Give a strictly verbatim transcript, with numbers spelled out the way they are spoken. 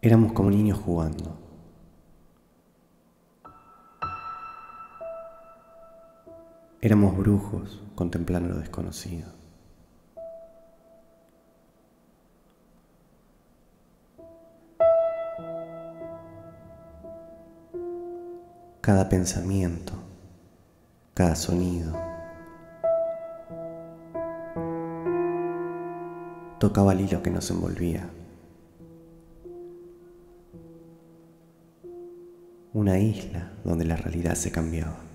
Éramos como niños jugando. Éramos brujos contemplando lo desconocido. Cada pensamiento, cada sonido, tocaba el hilo que nos envolvía. Una isla donde la realidad se cambiaba.